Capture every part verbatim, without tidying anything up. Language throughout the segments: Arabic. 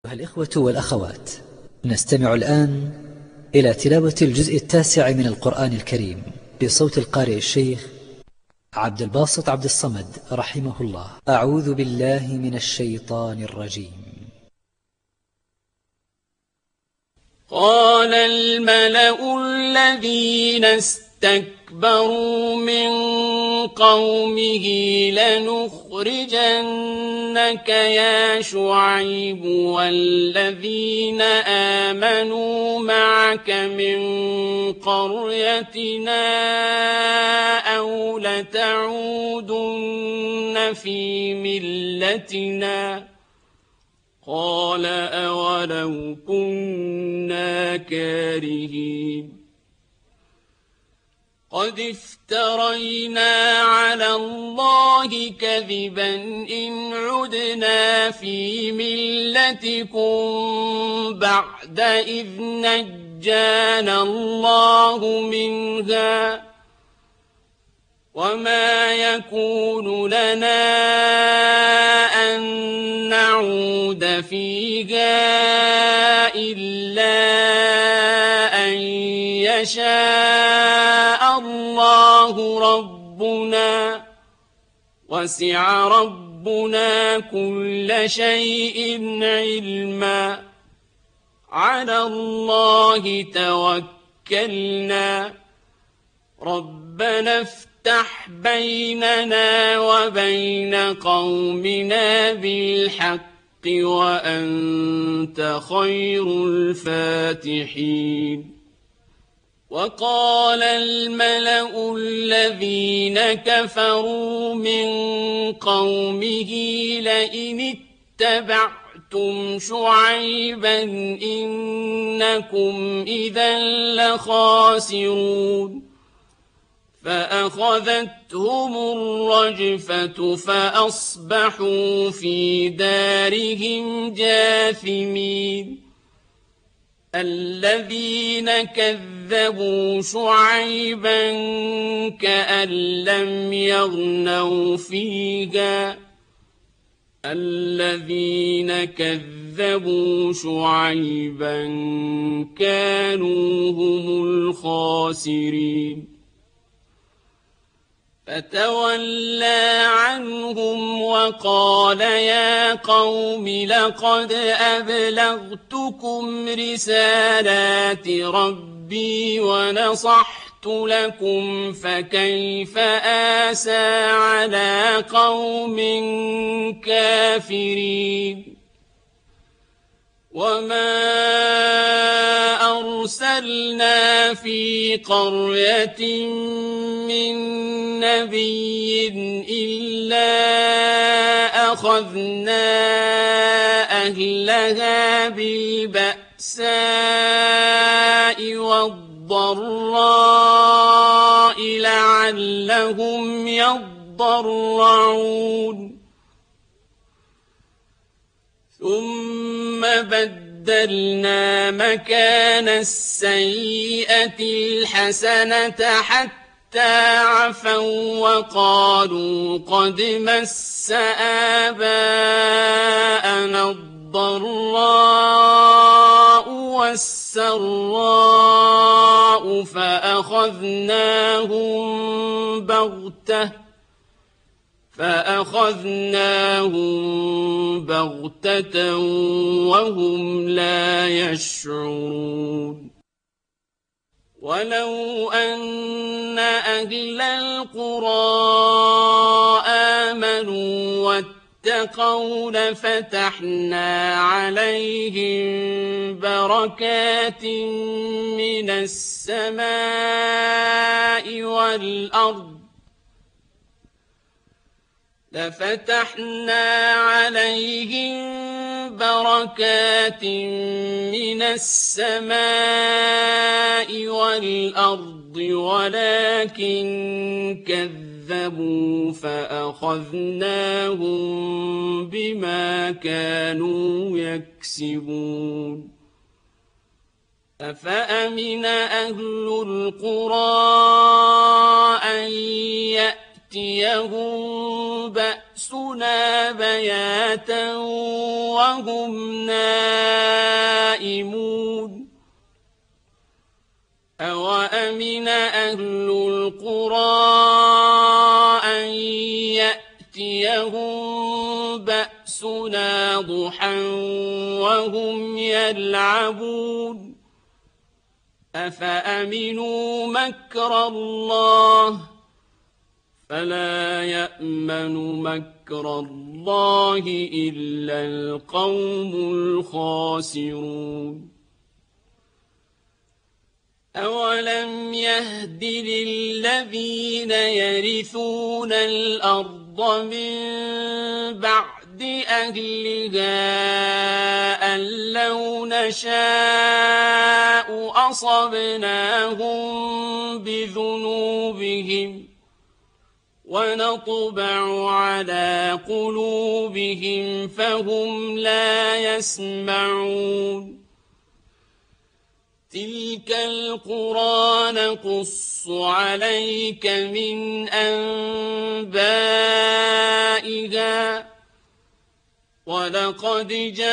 أيها الإخوة والأخوات، نستمع الآن إلى تلاوة الجزء التاسع من القرآن الكريم بصوت القارئ الشيخ عبد الباسط عبد الصمد رحمه الله. أعوذ بالله من الشيطان الرجيم. قال الملأ الذين استكبروا من قومه لنخرجنك يا شعيب والذين آمنوا معك من قريتنا أو لتعودن في ملتنا. قال أولو كنا كارهين قد افترينا على الله كذبا إن عدنا في ملتكم بعد إذ نجانا الله منها وما يكون لنا أن نعود فيها إلا أن يشاء الله ربنا وسع ربنا كل شيء علما على الله توكلنا ربنا افتح بيننا وبين قومنا بالحق وأنت خير الفاتحين. وقال الملأ الذين كفروا من قومه لئن اتبعتم شعيبا إنكم إذا لخاسرون فأخذتهم الرجفة فأصبحوا في دارهم جاثمين. الذين كذبوا شعيبا كأن لم يغنوا فيها الذين كذبوا شعيبا كانوا هم الخاسرين. فتولى عنهم وقال يا قوم لقد أبلغتكم رسالات ربي ونصحت لكم فكيف آسى على قوم كافرين. وما أرسلنا في قرية من نبي إلا أخذنا أهلها بالبأساء والضراء لعلهم يضرعون. ثم بدلنا مكان السيئة الحسنة حتى عفوا وقالوا قد مس آباءنا الضراء والسراء فأخذناهم بغتة فأخذناهم بغتة وهم لا يشعرون. ولو أن أهل القرى آمنوا واتقوا لفتحنا عليهم بركات من السماء والأرض لفتحنا عليهم بركات من السماء والأرض ولكن كذبوا فأخذناهم بما كانوا يكسبون. أفأمن أهل القرى أن يأتيهم بأسنا بياتا وهم نائمون القرى أن يأتيهم بأسنا ضحى وهم يلعبون أفأمنوا مكر الله فلا يأمن مكر الله إلا القوم الخاسرون أولم يهد للذين يرثون الأرض من بعد أهلها أن لو نشاء أصبناهم بذنوبهم ونطبع على قلوبهم فهم لا يسمعون تلك القرى نقص عليك من أنبائها ولقد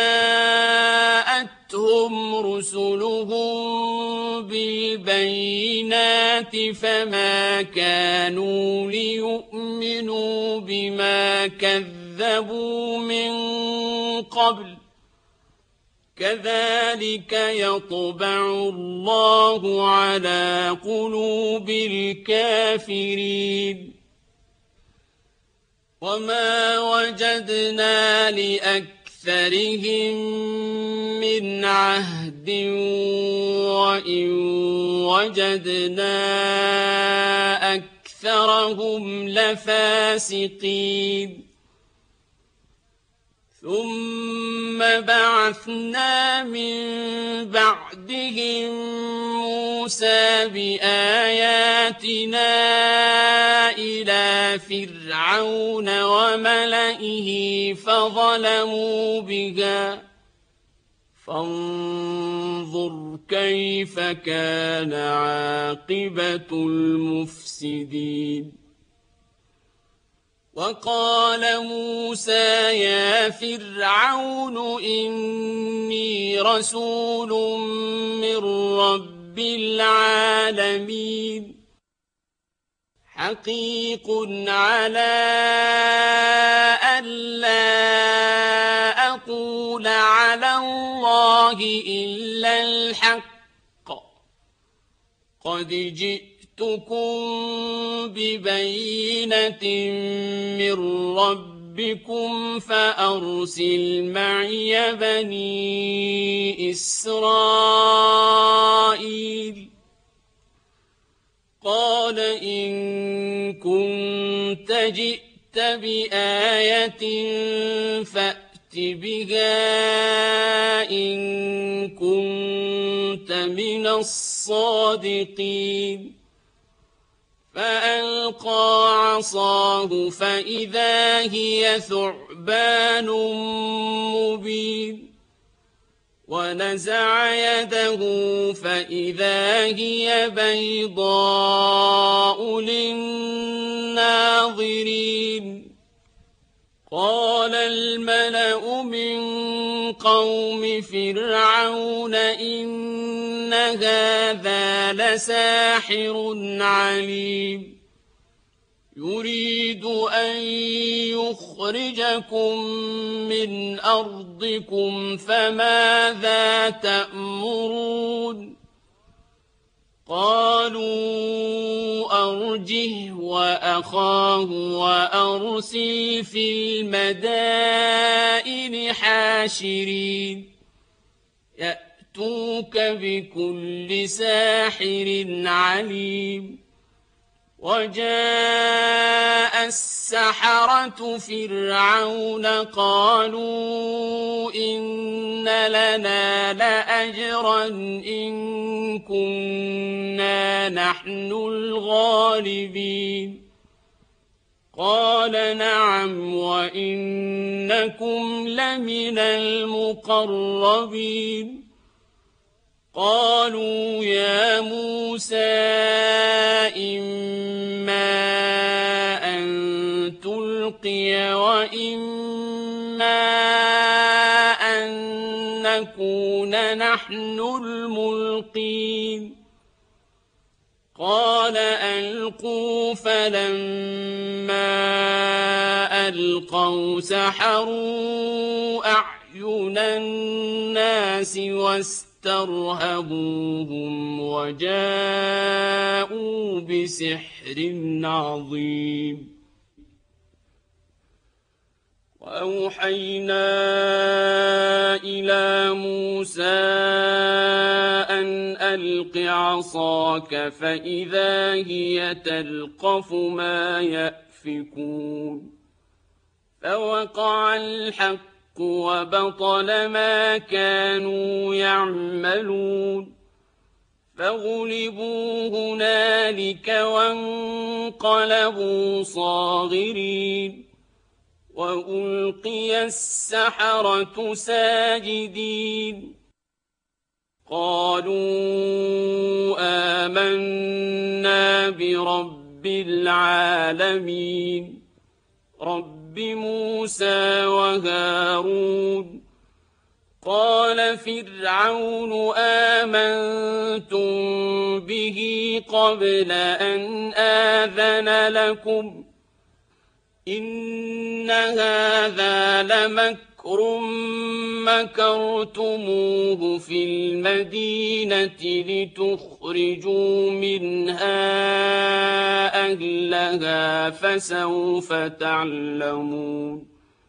جاءتهم رسلهم بالبينات فما كانوا ليؤمنوا بما كذبوا من قبل كذلك يطبع الله على قلوب الكافرين وما وجدنا لأكثرهم من عهد وإن وجدنا أكثرهم لفاسقين ثم بعثنا من بعدهم موسى بآياتنا إلى فرعون وملئه فظلموا بها فانظر كيف كان عاقبة المفسدين وقال موسى يا فرعون إني رسول من رب العالمين حقيق على ألا أقول على الله إلا الحق قد جئت جئتكم ببينة من ربكم فأرسل معي بني إسرائيل قال إن كنت جئت بآية فأت بها إن كنت من الصادقين فألقى عصاه فإذا هي ثعبان مبين ونزع يده فإذا هي بيضاء للناظرين قال الملأ من قوم فرعون إن هذا لساحر عليم يريد أن يخرجكم من أرضكم فماذا تأمرون قالوا أرجه وأخاه وأرسل في المدائن حاشرين يأتوك بكل ساحر عليم وجاء السحرة فرعون قالوا إن لنا لأجرا إن كنا نحن الغالبين قال نعم وإنكم لمن المقربين قالوا يا موسى إما أن تلقي وإما أن نكون نحن الملقين قال ألقوا، فلما ألقوا سحروا أعين الناس واسترهبوهم وجاءوا بسحر عظيم. وأوحينا إلى موسى أن ألق عصاك، فإذا هي تلقف ما يأفكون. فوقع الحق وبطل ما كانوا يعملون، فغلبوا هنالك وانقلبوا صاغرين، وألقي السحرة ساجدين، قالوا آمنا برب العالمين رب موسى وهارون. قال فرعون آمنتم به قبل أن آذن لكم إن هذا لمكر مكرتموه في المدينة لتخرجوا منها أهلها فسوف تعلمون.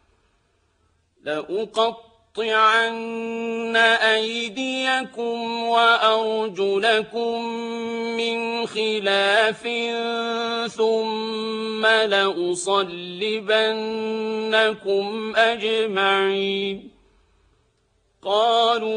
لأقطعن أيديكم وأرجلكم من خلاف ثم لأصلبنكم أجمعين. قالوا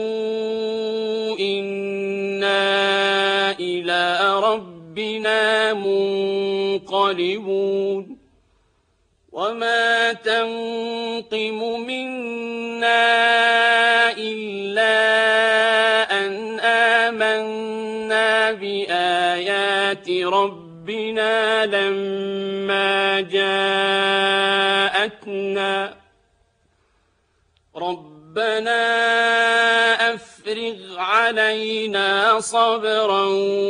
إنا إلى ربنا منقلبون. وما تنقم منا إلا أن آمنا بآيات ربنا لما جاءتنا ربنا أفرغ علينا صبرا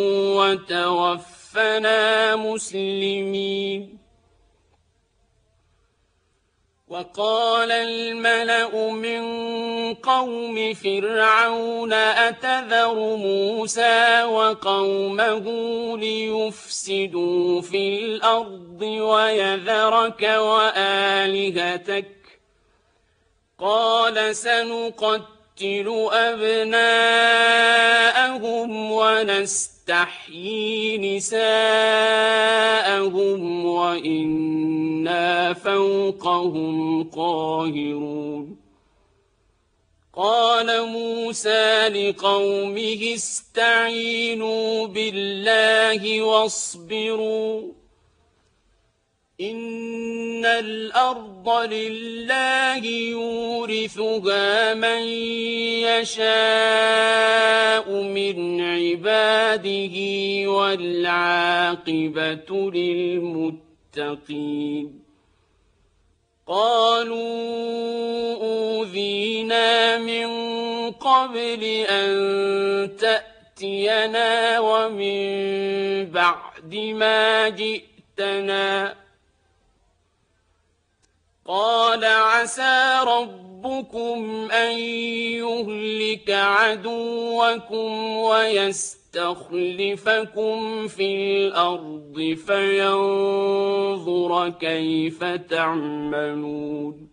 وتوفنا مسلمين. وقال الملأ من قوم فرعون أتذر موسى وقومه ليفسدوا في الأرض ويذرك وآلهتك قال سنقتل أبناءهم ونستحيي نساءهم وإنا فوقهم قاهرون. قال موسى لقومه استعينوا بالله واصبروا إن الأرض لله يورثها من يشاء من عباده والعاقبة للمتقين. قالوا أوذينا من قبل أن تأتينا ومن بعد ما جئتنا قال عسى ربكم أن يهلك عدوكم ويستخلفكم في الأرض فينظر كيف تعملون.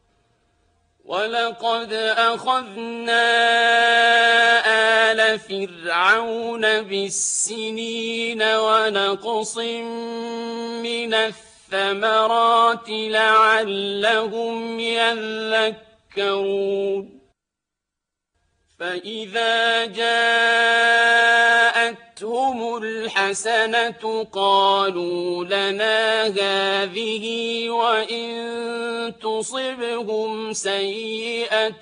ولقد أخذنا آل فرعون بالسنين ونقص من الثمرات الثمرات لعلهم يذكرون. فإذا جاءتهم الحسنة قالوا لنا هذه وإن تصبهم سيئة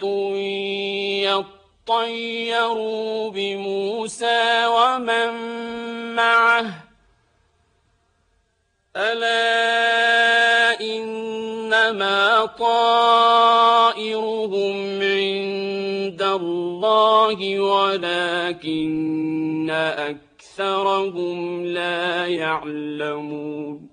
يطيروا بموسى ومن معه ألا إنما طائرهم عند الله ولكن أكثرهم أكثرهم لا يعلمون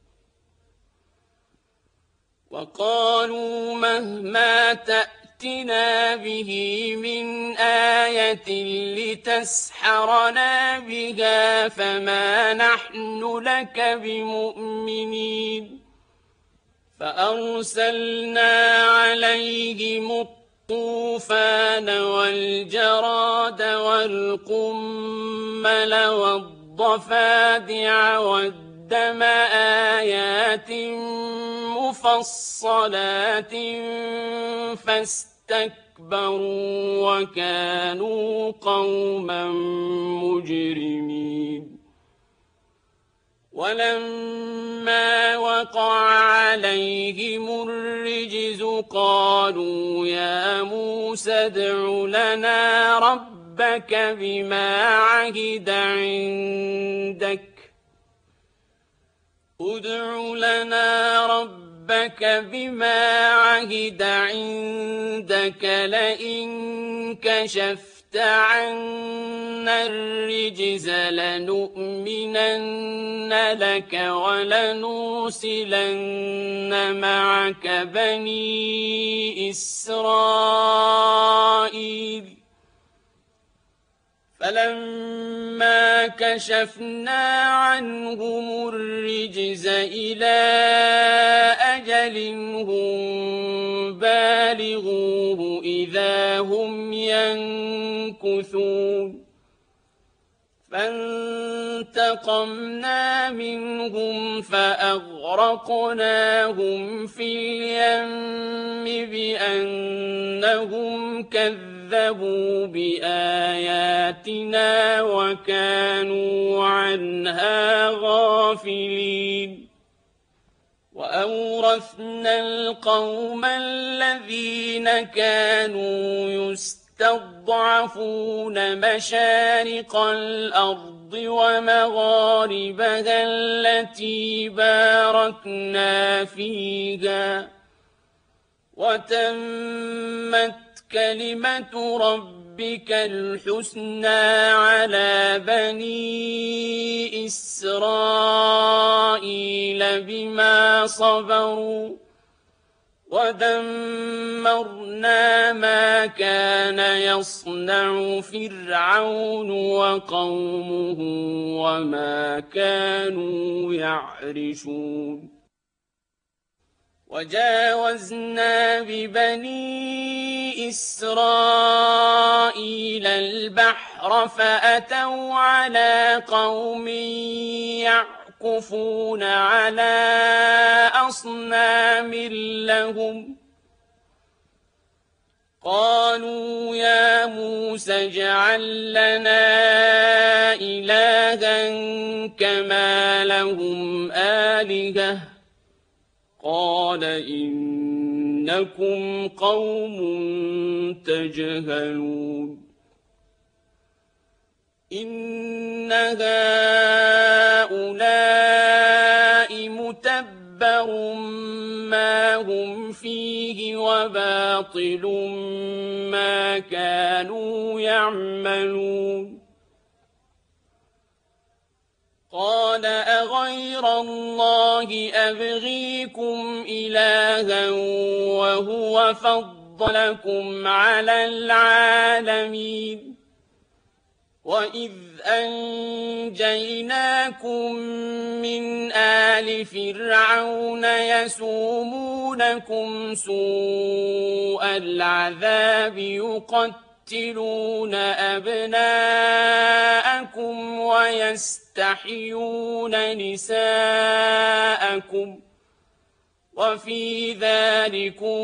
وقالوا مهما تأتنا به من آية لتسحرنا بها فما نحن لك بمؤمنين فأرسلنا عليهم الطوفان والجراد والقمل والضفادع والدم آيات مفصلات فاستكبروا وكانوا قوما مجرمين ولما وقع عليهم الرجز قالوا يا موسى ادع لنا ربك بما عهد عندك ادع لنا ربك بما عهد عندك لئن كشفت عنا الرجز لنؤمنن لك ولنرسلن معك بني إسرائيل فلما كشفنا عنهم الرجز إلى أجل هم بالغوه إذا هم ينكثون فانتقمنا منهم فأغرقناهم في اليم بأنهم كذبوا بآياتنا وكانوا عنها غافلين وأورثنا القوم الذين كانوا يستضعفون مشارق الأرض ومغاربها التي باركنا فيها وتمت كلمة ربك الحسنى على بني إسرائيل بما صبروا ودمرنا ما كان يصنع فرعون وقومه وما كانوا يعرشون وجاوزنا ببني إسرائيل البحر فأتوا على قوم يعكفون على أصنام لهم قالوا يا موسى اجعل لنا إلها كما لهم آلهة قال إنكم قوم تجهلون إن هؤلاء متبر ما هم فيه وباطل ما كانوا يعملون قال أغير الله أبغيكم إلها وهو فضلكم على العالمين وإذ أنجيناكم من آل فرعون يسومونكم سوء العذاب يقتلون أبناءكم ويستحيون نساءكم وفي ذلكم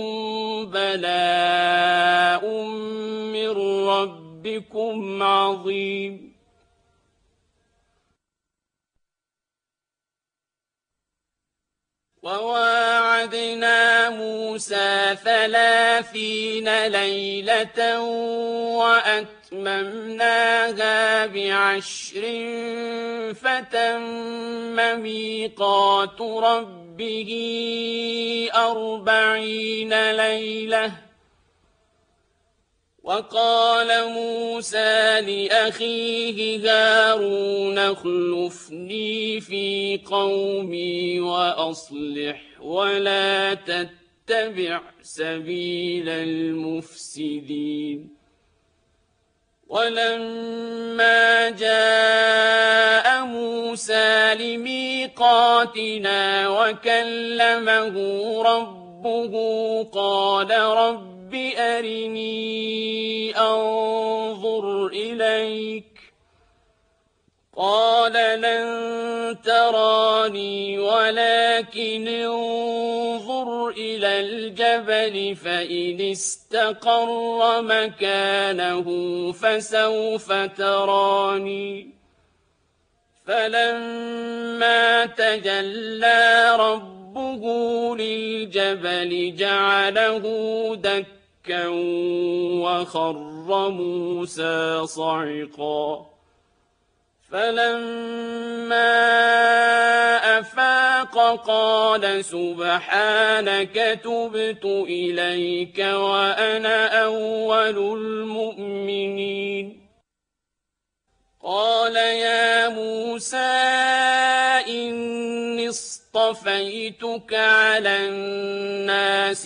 بلاء من ربكم عظيم وواعدنا موسى ثلاثين ليلة وأتممناها بعشر فتم ميقات ربه أربعين ليلة وقال موسى لأخيه هارون اخلفني في قومي وأصلح ولا تتبع سبيل المفسدين ولما جاء موسى لميقاتنا وكلمه ربه قال رب أرني أنظر إليك قال لن تراني ولكن انظر إلى الجبل فإن استقر مكانه فسوف تراني فلما تجلى ربه للجبل جعله دكا وخر موسى صعقا فلما أفاق قال سبحانك تبت إليك وأنا أول المؤمنين قال يا موسى إني اصطفيتك على الناس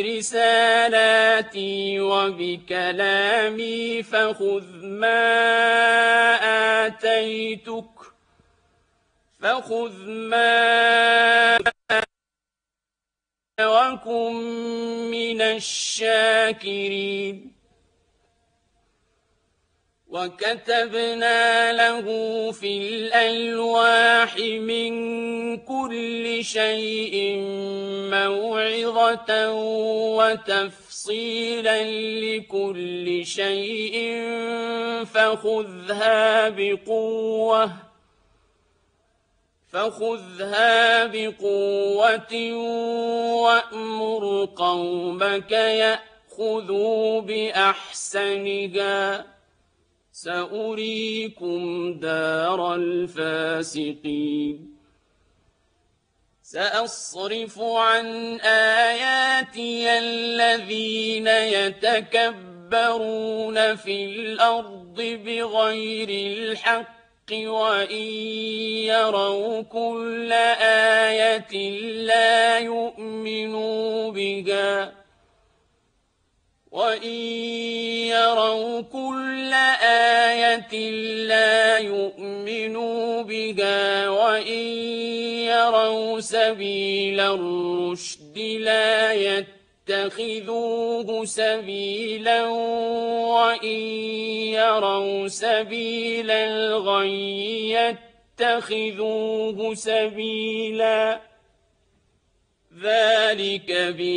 برسالاتي وبكلامي فخذ ما آتيتك فخذ ما وكن من الشاكرين وكتبنا له في الألواح من كل شيء موعظة وتفصيلا لكل شيء فخذها بقوة فخذها بقوة وأمر قومك يأخذوا بأحسنها سأريكم دار الفاسقين سأصرف عن آياتي الذين يتكبرون في الأرض بغير الحق وإن يروا كل آية لا يؤمنوا بها وإن يروا كل آية لا يؤمنوا بها وإن يروا سبيل الرشد لا يتخذوه سبيلا وإن يروا سبيل الغي يتخذوه سبيلا ذلك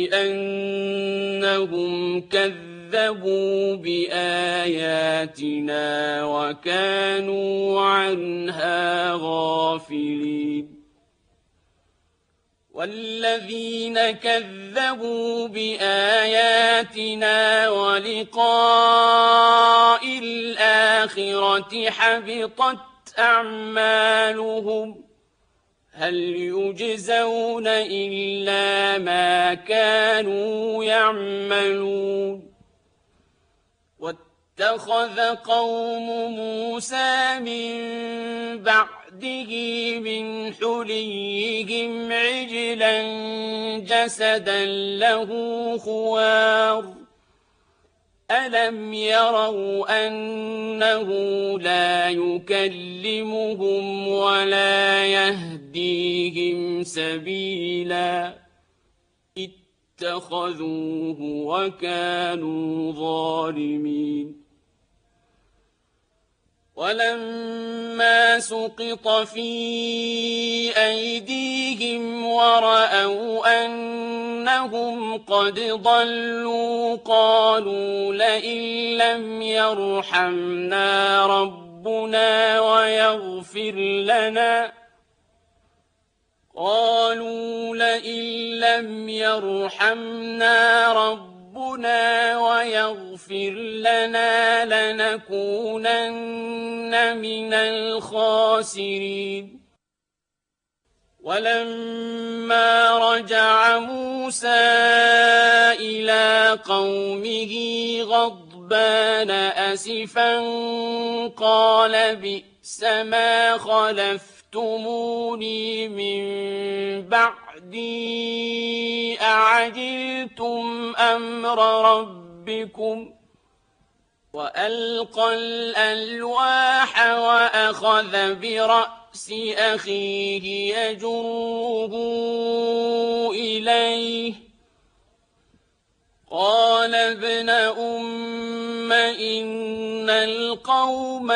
بأنهم كذبوا بآياتنا وكانوا عنها غافلين والذين كذبوا بآياتنا ولقاء الآخرة حبطت أعمالهم هل يجزون إلا ما كانوا يعملون واتخذ قوم موسى من بعده من حليهم عجلا جسدا له خوار ألم يروا أنه لا يكلمهم ولا يهديهم سبيلا اتخذوه وكانوا ظالمين ولما سقط في أيديهم ورأوا أنهم قد ضلوا قالوا لئن لم يرحمنا ربنا ويغفر لنا قالوا لئن لم يرحمنا ربنا ويغفر لنا لنكونن من الخاسرين ولما رجع موسى إلى قومه غضبان غضبان أسفا قال بئس ما خلفتموني من بعدي أعجلتم أمر ربكم وألقى الألواح وأخذ برأس أخيه يجره إليه قال ابن أم إن القوم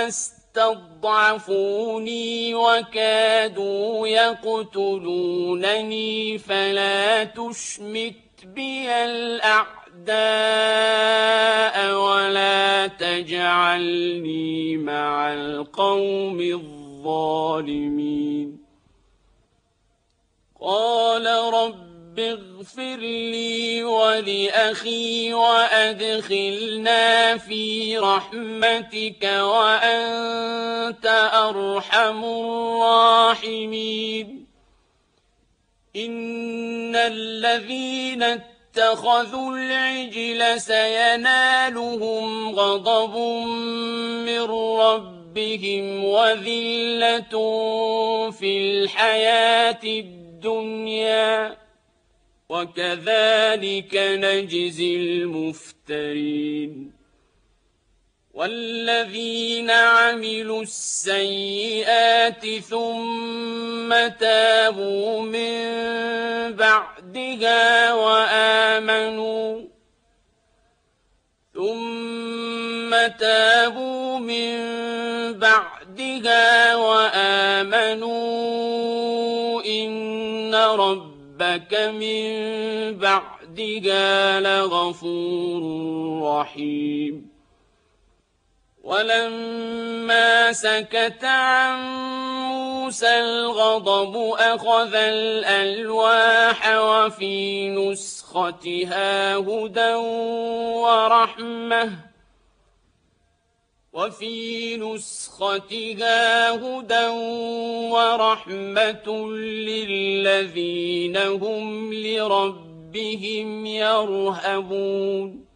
استضعفوني وكادوا يقتلونني فلا تشمت بي الأعداء ولا تجعلني مع القوم الظالمين قال رب اغفر لي ولأخي وأدخلنا في رحمتك وأنت أرحم الراحمين إن الذين اتخذوا العجل سينالهم غضب من ربهم وذلة في الحياة الدنيا وكذلك نجزي المفترين والذين عملوا السيئات ثم تابوا من بعدها وآمنوا ثم تابوا من بعدها وآمنوا إن رب ربك من بعدها لغفور رحيم ولما سكت عن موسى الغضب أخذ الألواح وفي نسختها هدى ورحمة وفي نسختها هدى ورحمة للذين هم لربهم يرهبون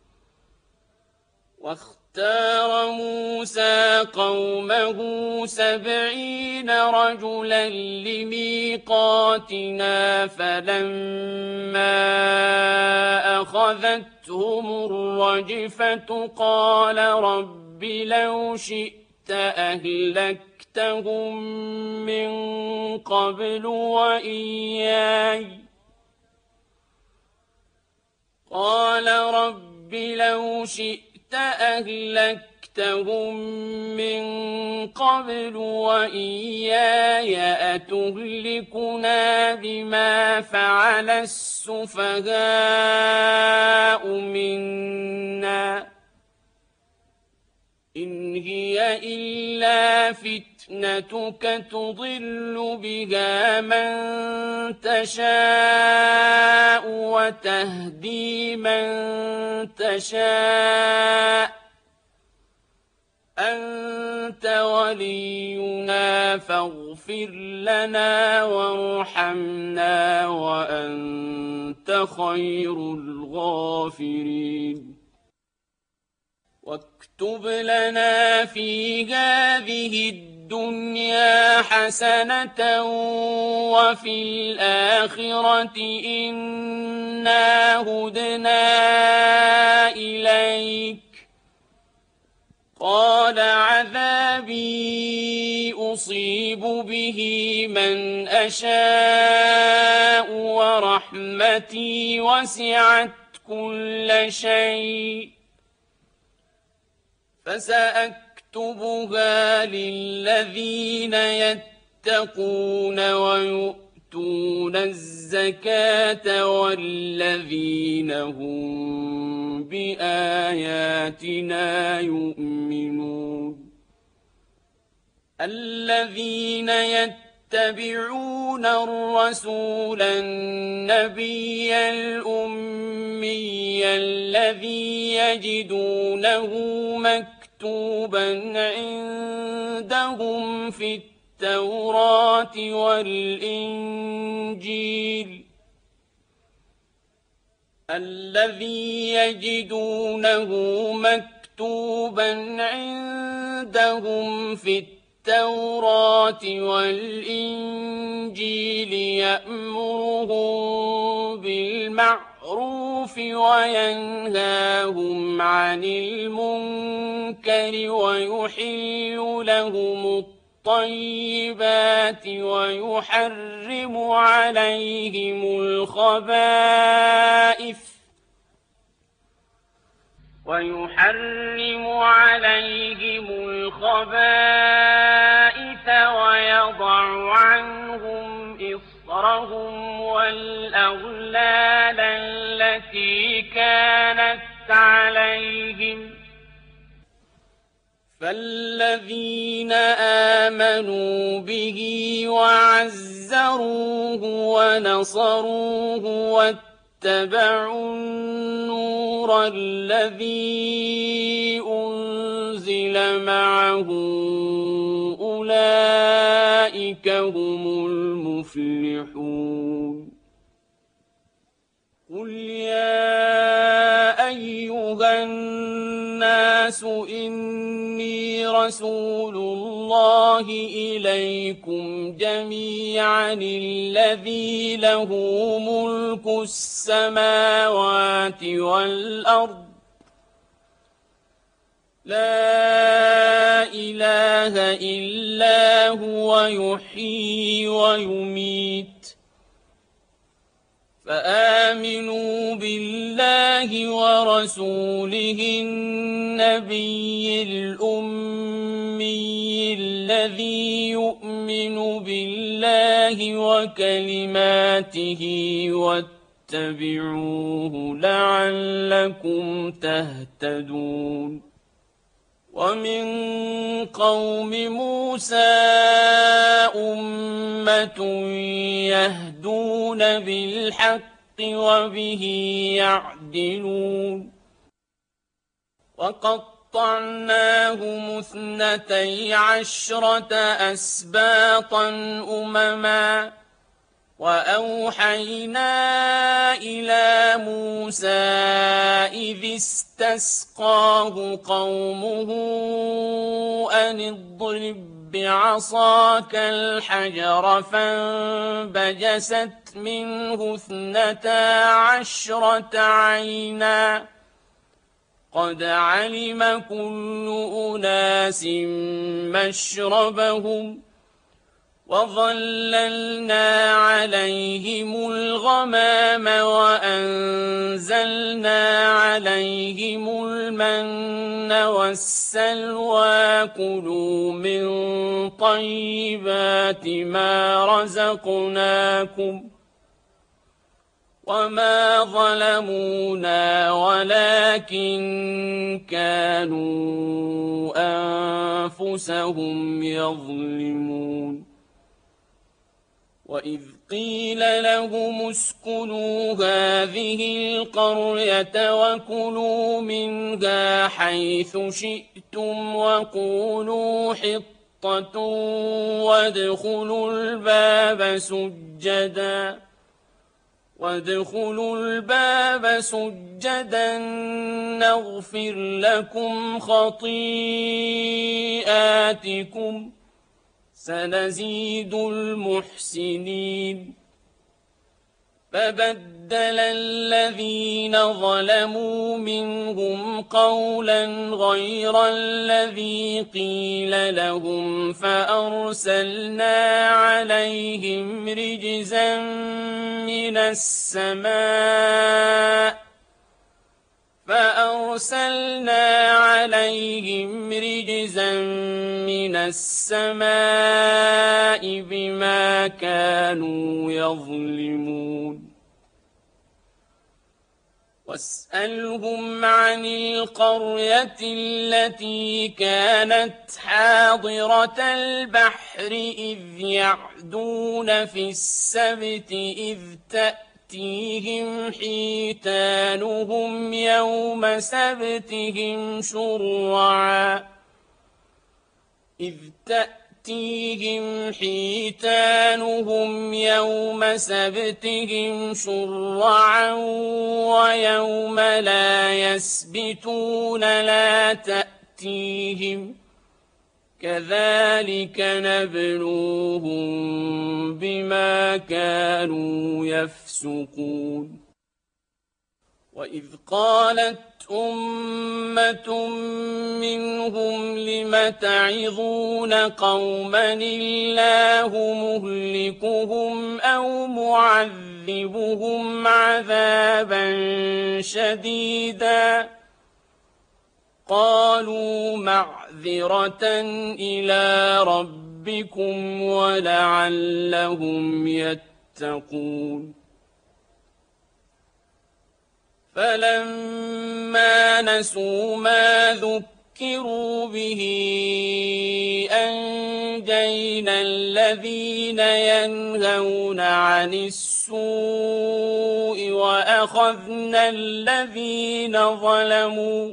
واختار موسى قومه سبعين رجلا لميقاتنا فلما أخذتهم الرجفة قال رب لو شئت أهلكتهم من قبل وإياي قال رب لو شئت أهلكتهم من قبل وإياي أتهلكنا بما فعل السفهاء منا إن هي إلا فتنتك تضل بها من تشاء وتهدي من تشاء أنت ولينا فاغفر لنا وارحمنا وأنت خير الغافرين واكتب لنا في هذه الدنيا حسنة وفي الآخرة إنا هدنا إليك قال عذابي أصيب به من أشاء ورحمتي وسعت كل شيء فسأكتبها للذين يتقون ويؤتون الزكاة والذين هم بآياتنا يؤمنون الذين يتبعون الرسول النبي الأمي الذي يجدونه مكتوبا عندهم في التوراة والإنجيل الذي يجدونه مكتوبا مكتوبا عندهم في التوراة والإنجيل يأمرهم بالمعروف وينهاهم عن المنكر ويحل لهم الطيبات ويحرم عليهم الخبائث ويحرم عليهم الخبائث ويضع عنهم إصرهم والأغلال التي كانت عليهم فالذين آمنوا به وعزروه ونصروه واتبعوا النور الذي أنزل معه أولئك هم المفلحون قل يا أيها الناس إني رسول الله إليكم جميعا الذي له ملك السماوات والأرض لا إله إلا هو يحيي ويميت فآمنوا بالله ورسوله النبي الأمي الذي يؤمن بالله وكلماته واتبعوه لعلكم تهتدون ومن قوم موسى أمة يهدون بالحق وبه يعدلون وقطعناهم اثنتي عشرة أسباطا أمما وأوحينا إلى موسى إذ استسقاه قومه أن اضرب بعصاك الحجر فانبجست منه اثنتا عشرة عينا قد علم كل أناس مشربهم وظللنا عليهم الغمام وأنزلنا عليهم المن والسلوى كلوا من طيبات ما رزقناكم وما ظلمونا ولكن كانوا أنفسهم يظلمون وإذ قيل لهم اسكنوا هذه القرية وكلوا منها حيث شئتم وقولوا حطة وادخلوا الباب سجدا وادخلوا الباب سجدا نغفر لكم خطيئاتكم سنزيد المحسنين فبدل الذين ظلموا منهم قولا غير الذي قيل لهم فأرسلنا عليهم رجزا من السماء فأرسلنا عليهم رجزا من السماء بما كانوا يظلمون واسألهم عن القرية التي كانت حاضرة البحر إذ يعدون في السبت إذ تأتيهم حيتانهم يوم سبتهم شرعا إذ تأتيهم يأتيهم حيتانهم يوم سبتهم شرعا ويوم لا يسبتون لا تأتيهم كذلك نبلوهم بما كانوا يفسقون وإذ قالت أمة منهم لم تعظون قوما الله مهلكهم أو معذبهم عذابا شديدا قالوا معذرة إلى ربكم ولعلهم يتقون فلما نسوا ما ذكروا به أنجينا الذين ينهون عن السوء وأخذنا الذين ظلموا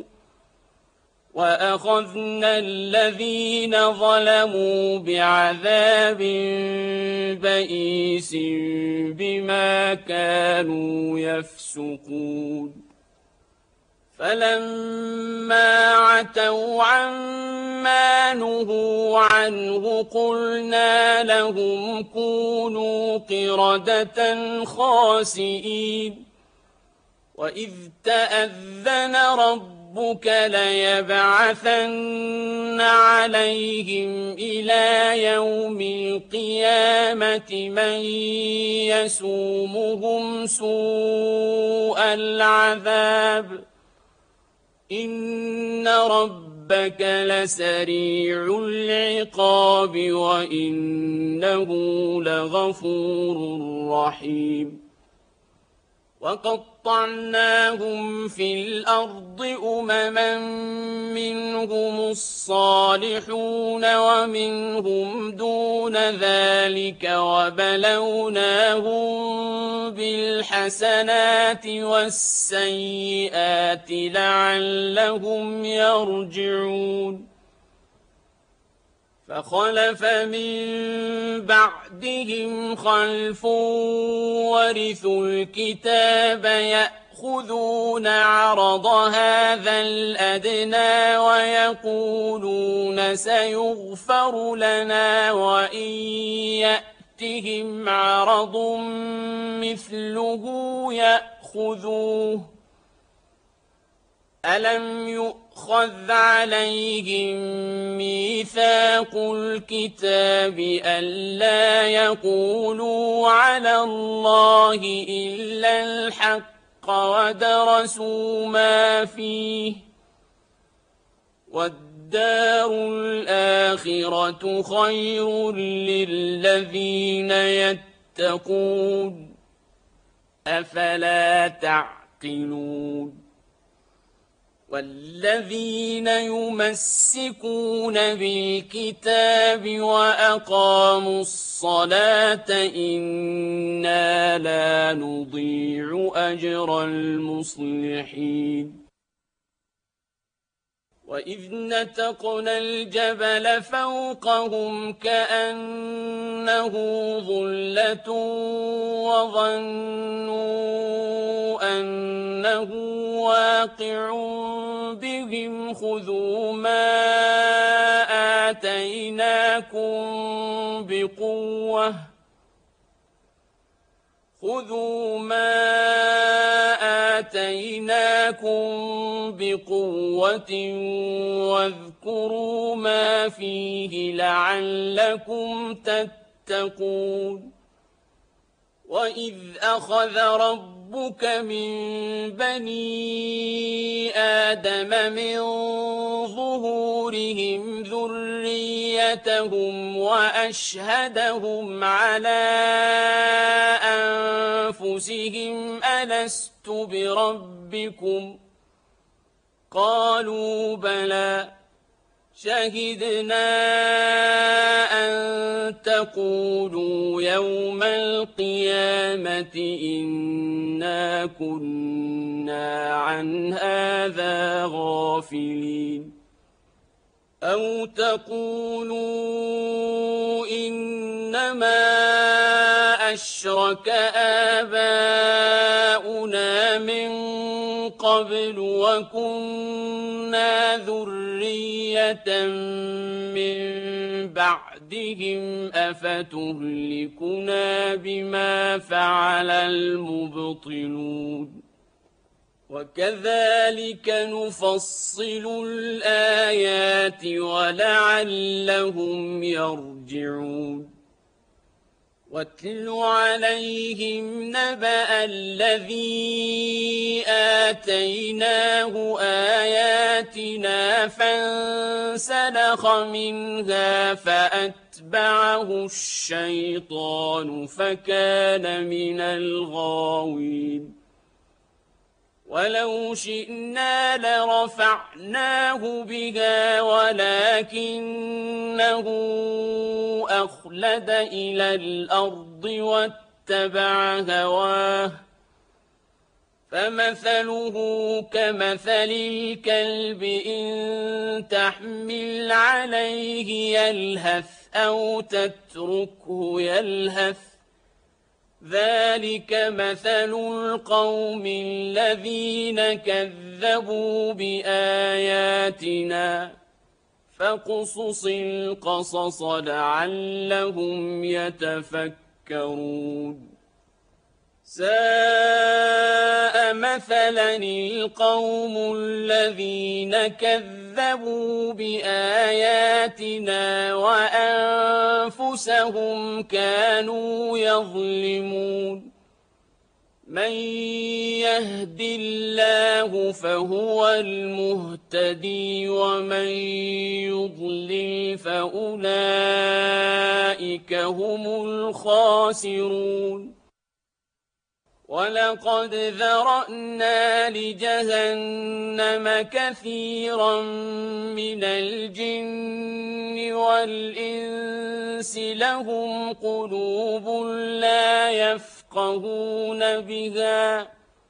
وأخذنا الذين ظلموا بعذاب بئيس بما كانوا يفسقون فلما عتوا عما نهوا عنه قلنا لهم كونوا قردة خاسئين وإذ تأذن ربهم ربك ليبعثن عليهم إلى يوم القيامة من يسومهم سوء العذاب إن ربك لسريع العقاب وإنه لغفور رحيم وقطعناهم في الأرض أمما منهم الصالحون ومنهم دون ذلك وبلوناهم بالحسنات والسيئات لعلهم يرجعون فخلف من بعدهم خلف ورثوا الكتاب يأخذون عرض هذا الأدنى ويقولون سيغفر لنا وإن يأتهم عرض مثله يأخذوه ألم يؤخذ عليهم ميثاق الكتاب ألا يقولوا على الله إلا الحق ودرسوا ما فيه والدار الآخرة خير للذين يتقون أفلا تعقلون والذين يمسكون بالكتاب وأقاموا الصلاة إنا لا نضيع أجر المصلحين وإذ نتقنا الجبل فوقهم كأنه ظلة وظنوا أنه واقع بهم خذوا ما آتيناكم بقوة خذوا ما آتيناكم بقوة واذكروا ما فيه لعلكم تتقون وإذ أخذ ربك من بني آدم من ظهورهم ذريتهم وأشهدهم على أنفسهم ألست بربكم قالوا بلى شهدنا أن تقولوا يوم القيامة إنا كنا عن هذا غافلين أو تقولوا إنما أشرك آباؤنا من قبل وكنا ذرية من بعدهم أفتهلكنا بما فعل المبطلون وكذلك نفصل الآيات ولعلهم يرجعون واتل عليهم نبأ الذي آتيناه آياتنا فانسلخ منها فأتبعه الشيطان فكان من الغاوين ولو شئنا لرفعناه بها ولكنه أخلد إلى الأرض واتبع هواه فمثله كمثل الكلب إن تحمل عليه يلهث أو تتركه يلهث ذلك مثل القوم الذين كذبوا بآياتنا فاقصص القصص لعلهم يتفكرون ساء مثلا القوم الذين كذبوا بآياتنا وأنفسهم كانوا يظلمون من يهد الله فهو المهتدي ومن يضلل فأولئك هم الخاسرون ولقد ذرأنا لجهنم كثيرا من الجن والإنس لهم قلوب لا يفقهون بها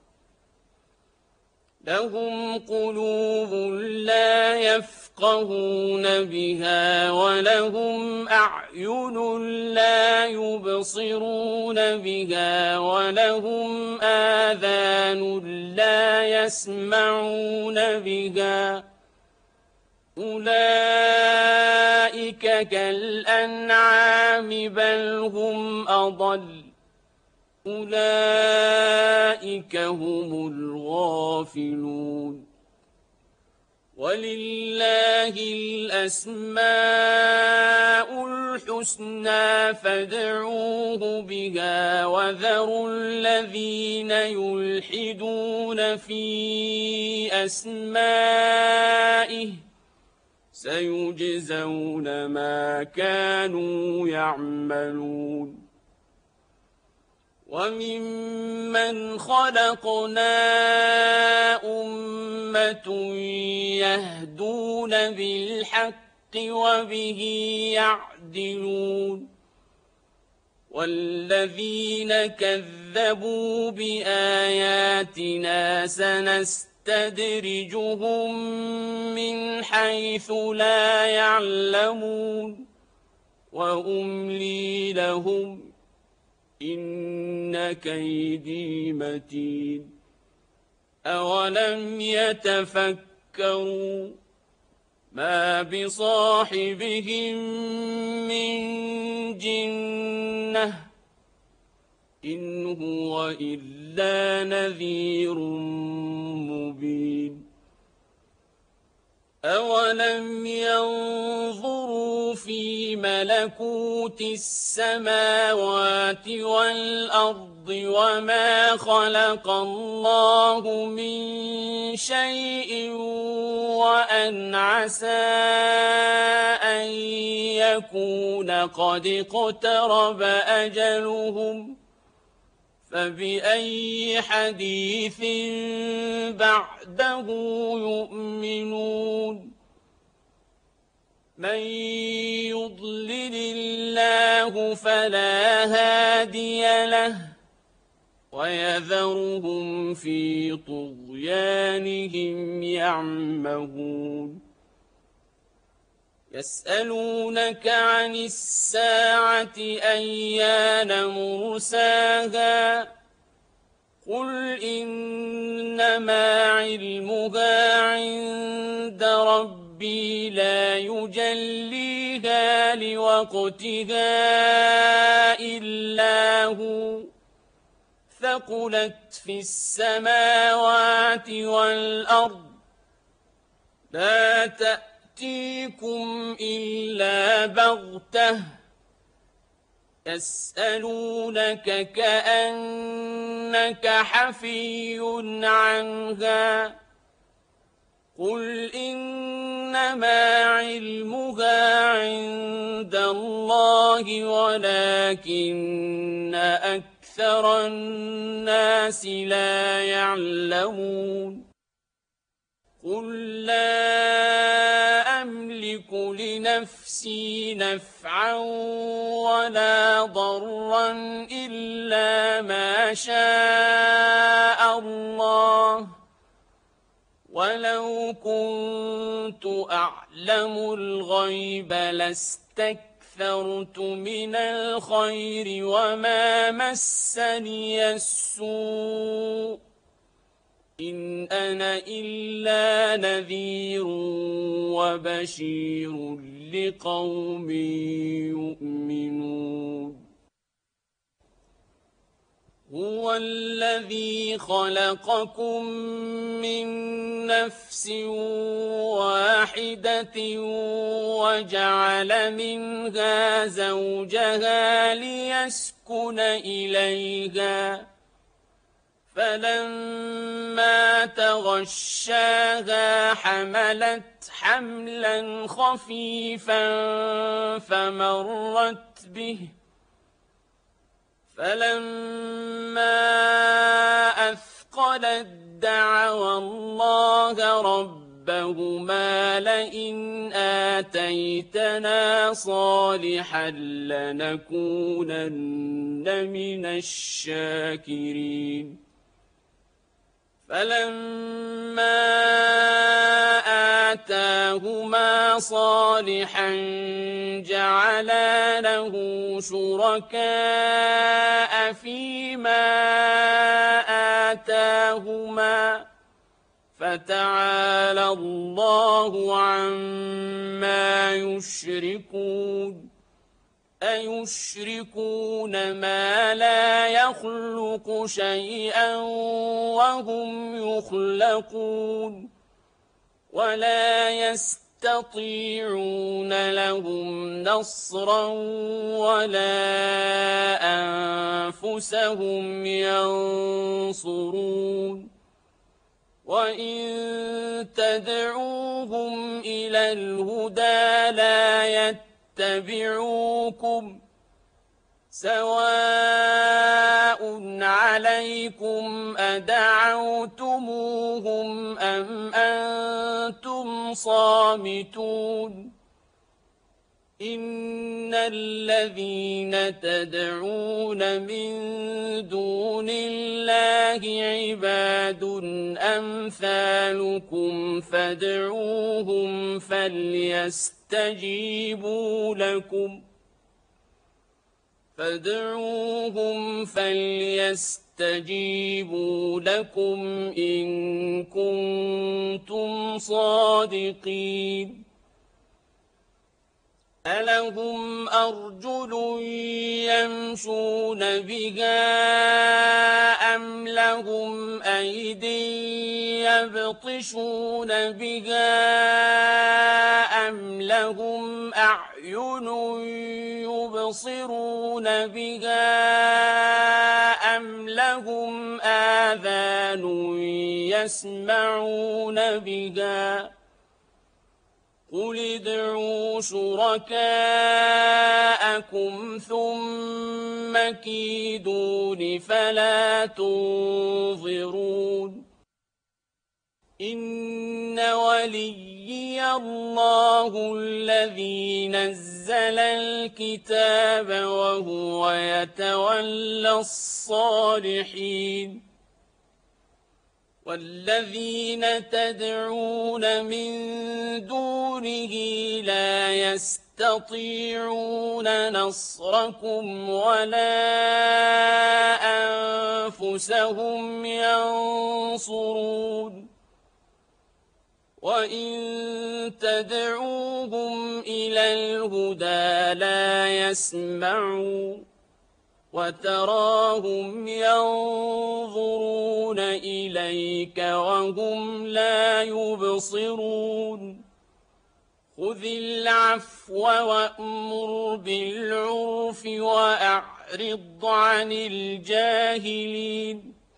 لهم قلوب لا يفقهون بها ولهم أعين لا يبصرون بها ولهم آذان لا يسمعون بها أولئك كالأنعام بل هم أضل أولئك هم الغافلون ولله الأسماء الحسنى فادعوه بها وذروا الذين يلحدون في أسمائه سيجزون ما كانوا يعملون وممن خلقنا أمة يهدون بالحق وبه يعدلون والذين كذبوا بآياتنا سنستدرجهم من حيث لا يعلمون وأملي لهم إن كيدي متين أولم يتفكروا ما بصاحبهم من جنة إن هو إلا نذير مبين أولم ينظروا في ملكوت السماوات والأرض وما خلق الله من شيء وأن عسى أن يكون قد اقترب أجلهم فبأي حديث بعده يؤمنون من يضلل الله فلا هادي له ويذرهم في طغيانهم يعمهون يسألونك عن الساعة أيان مرساها قل إنما علمها عند ربي لا يجليها لوقتها إلا هو ثقلت في السماوات والأرض لا تأتيكم إلا بغتة يسألونك كأنك حفي عنها قل إنما علمها عند الله ولكن أكثر الناس لا يعلمون قل لا أملك لنفسي نفعا ولا ضرا إلا ما شاء الله ولو كنت أعلم الغيب لاستكثرت من الخير وما مسني السوء إن أنا إلا نذير وبشير لقوم يؤمنون هو الذي خلقكم من نفس واحدة وجعل منها زوجها ليسكن إليها فلما تغشاها حملت حملا خفيفا فمرت به فلما أثقلت دعوا الله ربهما لئن آتيتنا صالحا لنكونن من الشاكرين فلما آتاهما صالحا جعلا له شركاء فيما آتاهما فتعالى الله عما يشركون أيشركون ما لا يخلق شيئا وهم يخلقون ولا يستطيعون لهم نصرا ولا أنفسهم ينصرون وإن تدعوهم إلى الهدى لا يتبعون يتبعوكم سواء عليكم أدعوتموهم أم أنتم صامتون إن الذين تدعون من دون الله عباد أمثالكم فادعوهم فليستجيبوا لكم فادعوهم فليستجيبوا لكم إن كنتم صادقين ألهم أرجل يمشون بها أم لهم أيد يبطشون بها أم لهم أعين يبصرون بها أم لهم آذان يسمعون بها قل ادعوا شركاءكم ثم كيدون فلا تنظرون إن وليي الله الذي نزل الكتاب وهو يتولى الصالحين والذين تدعون من دونه لا يستطيعون نصركم ولا أنفسهم ينصرون وإن تدعوهم إلى الهدى لا يسمعون وتراهم ينظرون إليك وهم لا يبصرون خذ العفو وأمر بالعرف وأعرض عن الجاهلين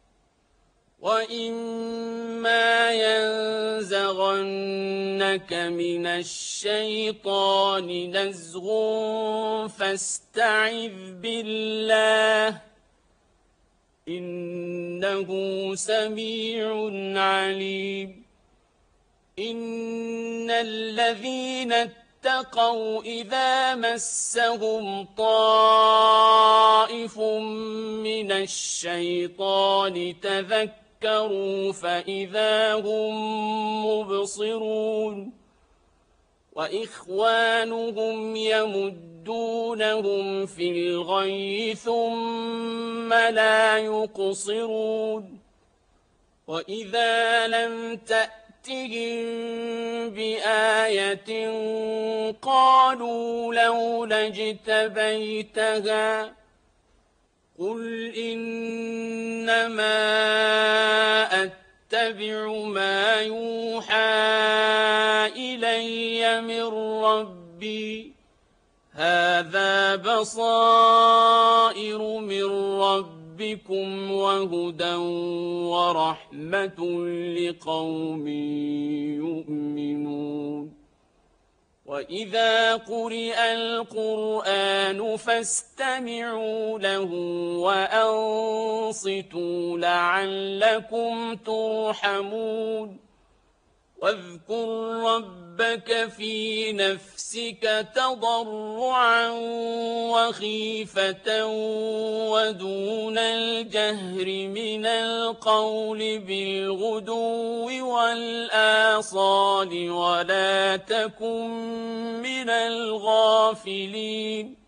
وإما ينزغنك من الشيطان نزغ فاستعذ بالله إنه سميع عليم إن الذين اتقوا إذا مسهم طائف من الشيطان تذكروا فإذا هم مبصرون وإخوانهم يمدونهم في الغي ثم لا يقصرون وإذا لم تأتهم بآية قالوا لولا اجتبيتها قل إنما أتبع ما يوحى إلي من ربي هذا بصائر من ربكم وهدى ورحمة لقوم يؤمنون وإذا قرئ القرآن فاستمعوا له وأنصتوا لعلكم ترحمون واذكر ربك في نفسك تضرعا وخيفة ودون الجهر من القول بالغدو والآصال ولا تكن من الغافلين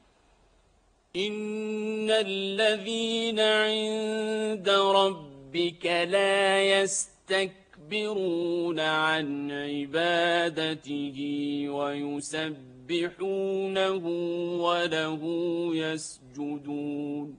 إن الذين عند ربك لا يستكبرون يستكبرون عن عبادته ويسبحونه وله يسجدون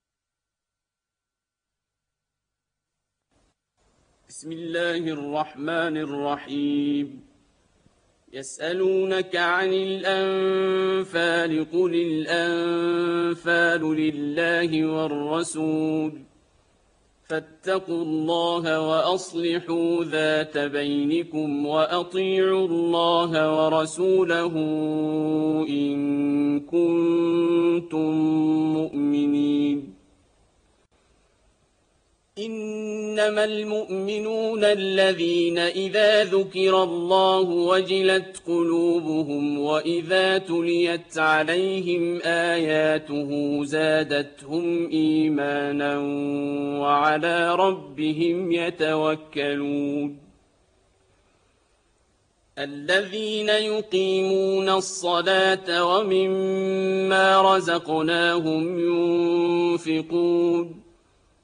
بسم الله الرحمن الرحيم يسألونك عن الأنفال قل الأنفال لله والرسول فاتقوا الله وأصلحوا ذات بينكم وأطيعوا الله ورسوله إن كنتم مؤمنين إنما المؤمنون الذين إذا ذكر الله وجلت قلوبهم وإذا تليت عليهم آياته زادتهم إيمانا وعلى ربهم يتوكلون الذين يقيمون الصلاة ومما رزقناهم ينفقون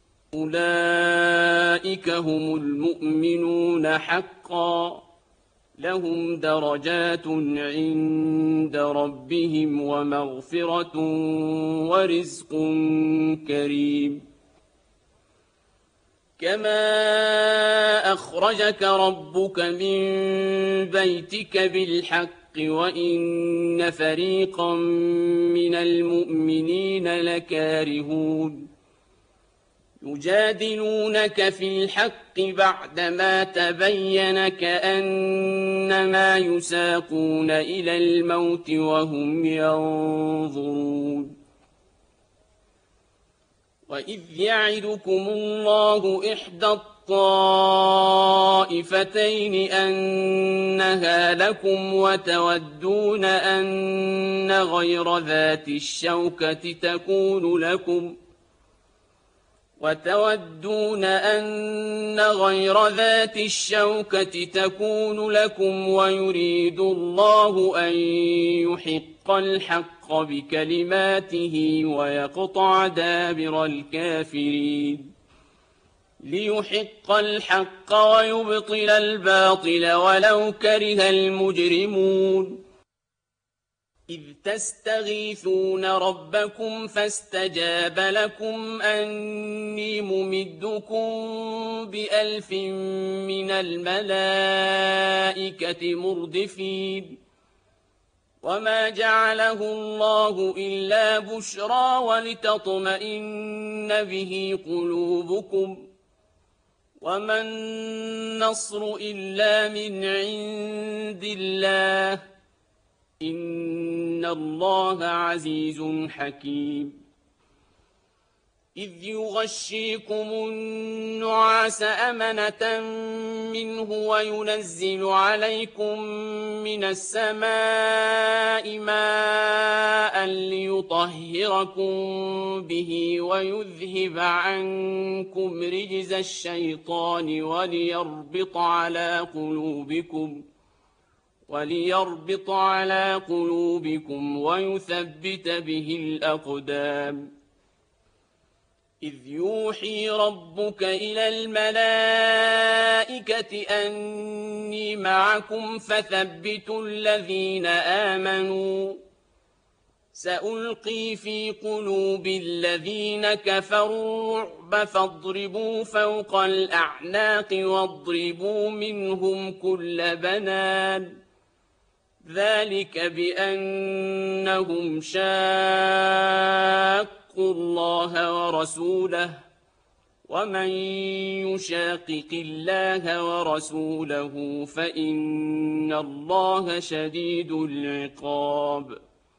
أولئك هم المؤمنون حقا لهم درجات عند ربهم ومغفرة ورزق كريم كما أخرجك ربك من بيتك بالحق وإن فريقا من المؤمنين لكارهون يجادلونك في الحق بعدما تبين كأنما يساقون إلى الموت وهم ينظرون وإذ يعدكم الله إحدى الطائفتين أنها لكم وتودون أن غير ذات الشوكة تكون لكم وتودون أن غير ذات الشوكة تكون لكم ويريد الله أن يحق الحق بكلماته ويقطع دابر الكافرين ليحق الحق ويبطل الباطل ولو كره المجرمون إذ تستغيثون ربكم فاستجاب لكم أني ممدكم بألف من الملائكة مردفين وما جعله الله إلا بشرى ولتطمئن به قلوبكم وما النصر إلا من عند الله إن الله عزيز حكيم إذ يغشيكم النعاس أمنة منه وينزل عليكم من السماء ماء ليطهركم به ويذهب عنكم رجز الشيطان وليربط على قلوبكم وليربط على قلوبكم ويثبت به الأقدام إذ يوحي ربك إلى الملائكة أني معكم فثبتوا الذين آمنوا سألقي في قلوب الذين كفروا الرعب فاضربوا فوق الأعناق واضربوا منهم كل بنان ذلك بأنهم شاقوا الله ورسوله ومن يشاقق الله ورسوله فإن الله شديد العقاب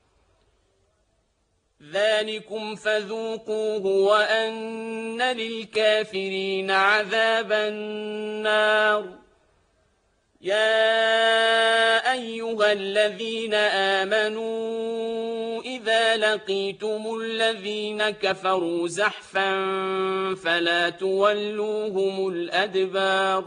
ذلكم فذوقوه وأن للكافرين عذاب النار يا أيها الذين آمنوا إذا لقيتم الذين كفروا زحفا فلا تولوهم الأدبار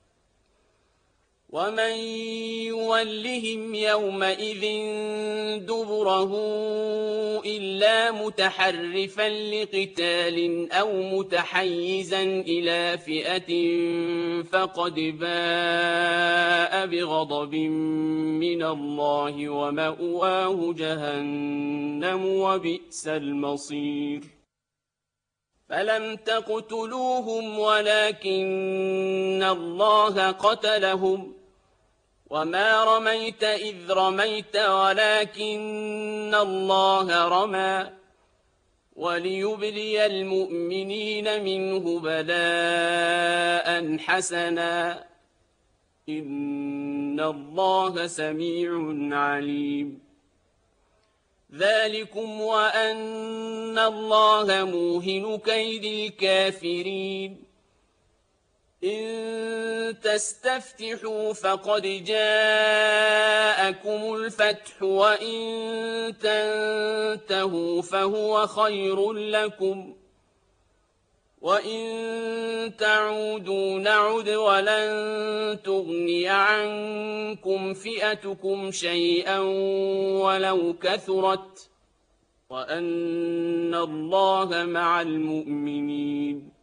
ومن يولهم يومئذ دبره إلا متحرفا لقتال أو متحيزا إلى فئة فقد باء بغضب من الله ومأواه جهنم وبئس المصير فلم تقتلوهم ولكن الله قتلهم وما رميت إذ رميت ولكن الله رمى وليبلي المؤمنين منه بلاء حسنا إن الله سميع عليم ذلكم وأن الله موهن كيد الكافرين إن تستفتحوا فقد جاءكم الفتح وإن تنتهوا فهو خير لكم وإن تعودوا نعد ولن تغني عنكم فئتكم شيئا ولو كثرت وأن الله مع المؤمنين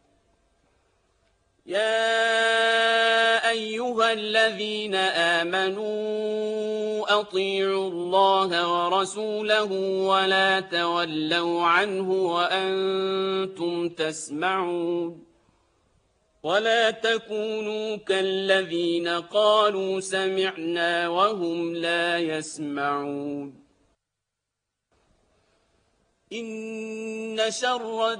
يا أيها الذين آمنوا أطيعوا الله ورسوله ولا تولوا عنه وأنتم تسمعون ولا تكونوا كالذين قالوا سمعنا وهم لا يسمعون إن شر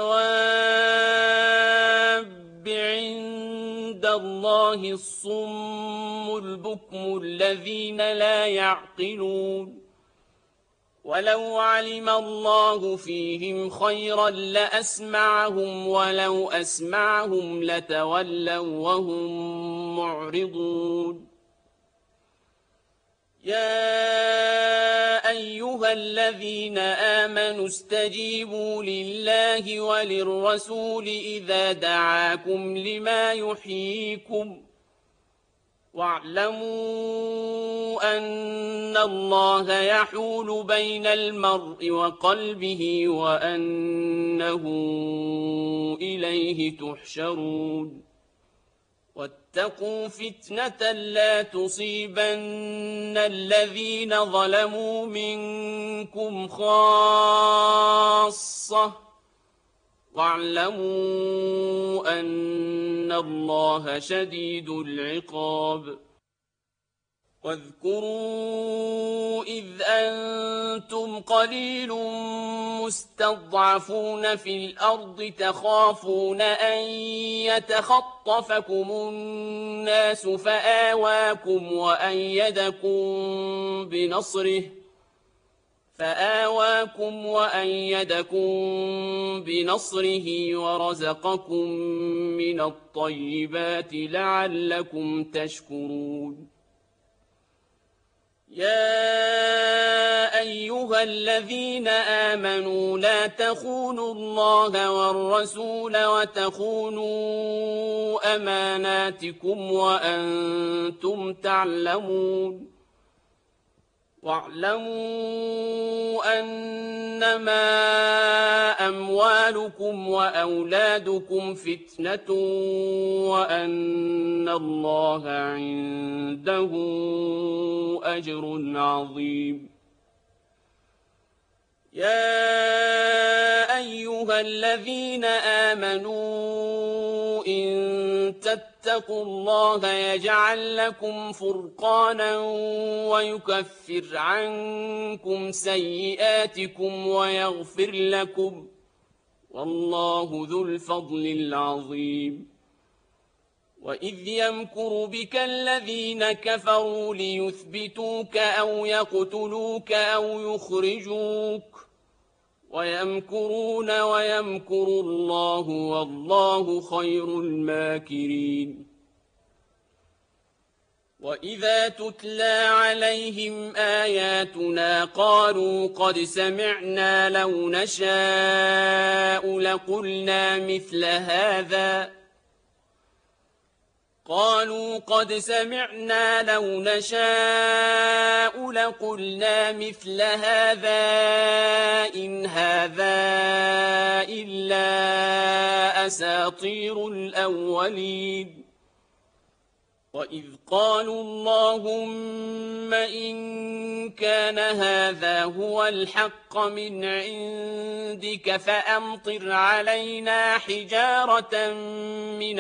الدواب عند الله الصم البكم الذين لا يعقلون ولو علم الله فيهم خيرا لأسمعهم ولو أسمعهم لتولوا وهم معرضون يا أيها أيها الذين آمنوا استجيبوا لله وللرسول إذا دعاكم لما يحييكم واعلموا أن الله يحول بين المرء وقلبه وأنه إليه تحشرون واتقوا فتنة لا تصيبن الذين ظلموا منكم خاصة واعلموا أن الله شديد العقاب واذكروا إذ أنتم قليل مستضعفون في الأرض تخافون أن يتخطفكم الناس فآواكم وأيدكم بنصره فآواكم وأيدكم بنصره ورزقكم من الطيبات لعلكم تشكرون يا أيها الذين آمنوا لا تخونوا الله والرسول وتخونوا أماناتكم وأنتم تعلمون واعلموا أنما أموالكم وأولادكم فتنة وأن الله عنده أجر عظيم يا أيها الذين آمنوا إن تتقوا الله يجعل لكم فرقانا ويكفر عنكم سيئاتكم ويغفر لكم والله ذو الفضل العظيم وإذ يمكر بك الذين كفروا ليثبتوك أو يقتلوك أو يخرجوك ويمكرون ويمكر الله والله خير الماكرين وإذا تتلى عليهم آياتنا قالوا قد سمعنا لو نشاء لقلنا مثل هذا قالوا قد سمعنا لو نشاء لقلنا مثل هذا إن هذا إلا أساطير الأولين وإذ قالوا اللهم إن كان هذا هو الحق من عندك فأمطر علينا حجارة من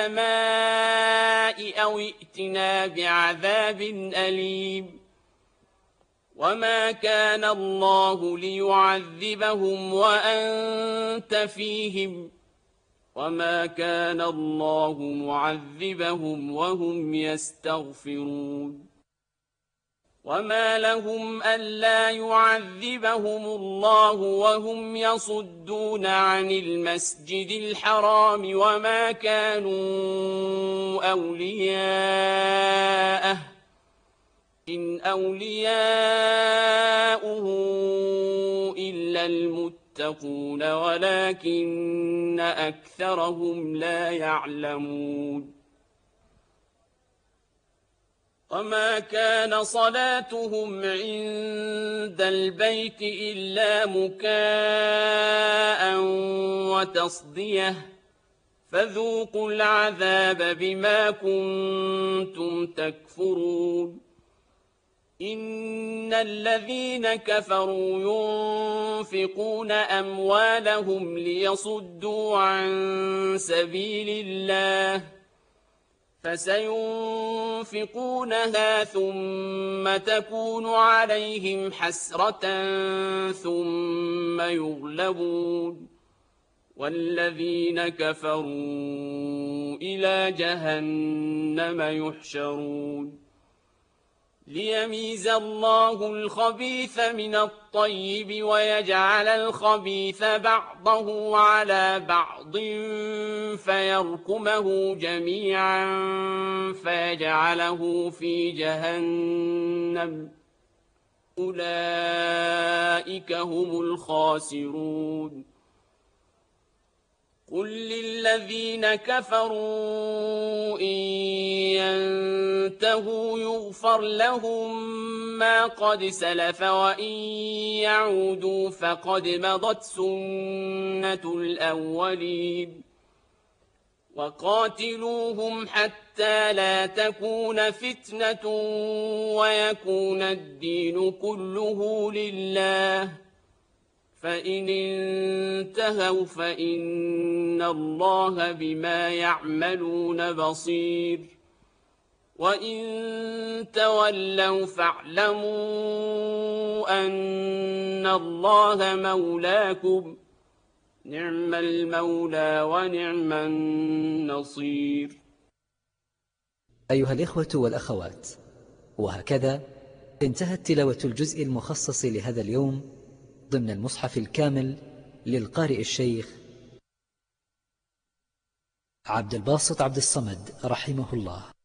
السماء أو ائتنا بعذاب أليم وما كان الله ليعذبهم وأنت فيهم وما كان الله معذبهم وهم يستغفرون وما لهم ألا يعذبهم الله وهم يصدون عن المسجد الحرام وما كانوا أولياءه إن أولياؤه إلا المتقون يتقون ولكن أكثرهم لا يعلمون وما كان صلاتهم عند البيت إلا مكاء وتصدية فذوقوا العذاب بما كنتم تكفرون إن الذين كفروا ينفقون أموالهم ليصدوا عن سبيل الله فسينفقونها ثم تكون عليهم حسرة ثم يغلبون والذين كفروا إلى جهنم يحشرون ليميز الله الخبيث من الطيب ويجعل الخبيث بعضه على بعض فيركمه جميعا فيجعله في جهنم أولئك أولئك هم الخاسرون قل للذين كفروا إن ينتهوا يغفر لهم ما قد سلف وإن يعودوا فقد مضت سنة الأولين وقاتلوهم حتى لا تكون فتنة ويكون الدين كله لله فإن انتهوا فإن الله بما يعملون بصير وإن تولوا فاعلموا أن الله مولاكم نعم المولى ونعم النصير. أيها الإخوة والأخوات، وهكذا انتهت تلاوة الجزء المخصص لهذا اليوم ضمن المصحف الكامل للقارئ الشيخ عبد الباسط عبد الصمد رحمه الله.